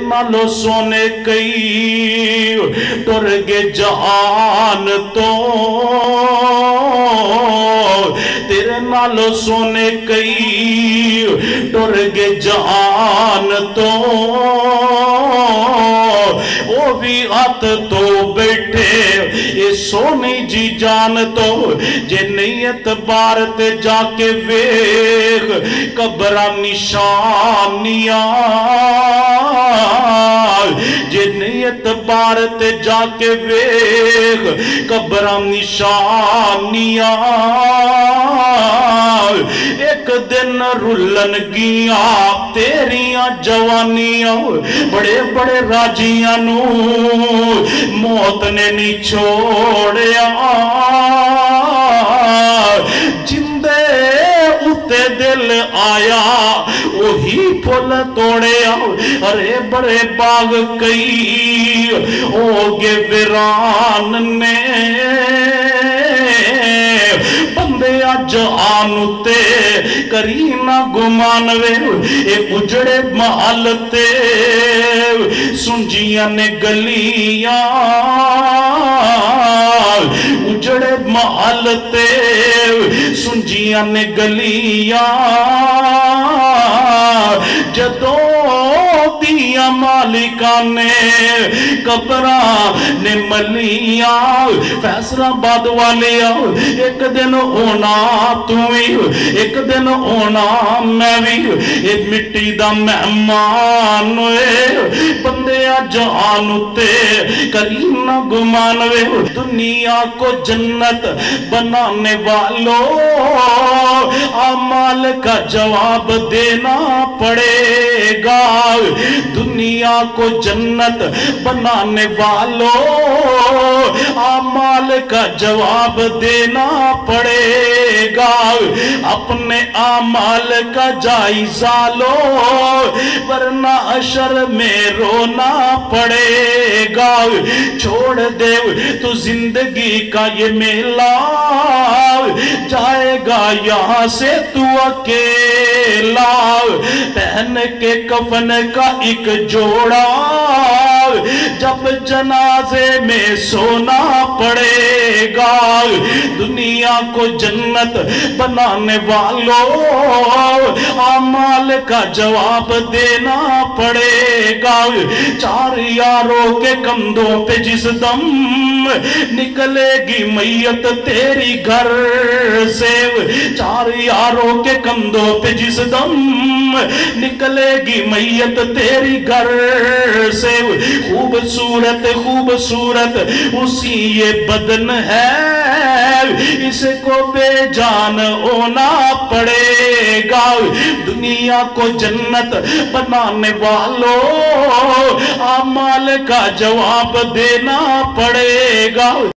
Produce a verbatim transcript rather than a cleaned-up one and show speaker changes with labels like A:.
A: नालों सोने कई टुर गए जहान तो, तेरे नालों सोने कई टुर गए जहान तो, ओ भी हथ तो बैठे ये सोनी जी जान तो, जे नहीं एतबार ते जाके वेख कब्रां निशानियां, जे नहीं एतबार ते जाके वेख कब्रां निशानियां, एक दिन रुलन गिया तेरियां जवानियां, बड़े बड़े राजियां नू मौत ने नहीं छोड़िया, जिंदे उते दिल आया वही फुल तोड़िया, अरे बड़े बाग कई हो गए वीरान ने, बंदे अज आन उते करी ना गुमान वे, ए उजड़े महल ते सुंजियां ने गलियां, उजड़े महल ते सुंजियां ने गलियां, जदों दिया मालिका ने कब्रां ने मलियां, फैसलाबाद वाले एक दिन होना तू भी, एक दिन होना मैं भी, ये मिट्टी दा मेहमान होए, बंदे जान उते करी ना गुमान वे, दुनिया को जन्नत बनाने वालों अमाल का जवाब देना पड़ेगा, दुनिया को जन्नत बनाने वालों अमाल का जवाब देना पड़ेगा, अपने अमाल का जायजा लो वरना अशर में रोना पड़ेगा, छोड़ दे तू जिंदगी का ये मेला, जाएगा यहाँ से तू अकेला, पहन के कफन का एक जोड़ा जब जनाजे में सोना पड़ेगा, दुनिया को जन्नत बनाने वालों अमाल का जवाब देना पड़ेगा, चार यारों के कंधों पे जिस दम निकलेगी मैयत तेरी घर से, चार यारों के कंधों पे जिस दम निकलेगी मैयत तेरी घर से, खूबसूरत खूबसूरत उसी ये बदन है, इसको बेजान होना पड़ेगा, दुनिया को जन्नत बनाने वालों अमाल का जवाब देना पड़ेगा।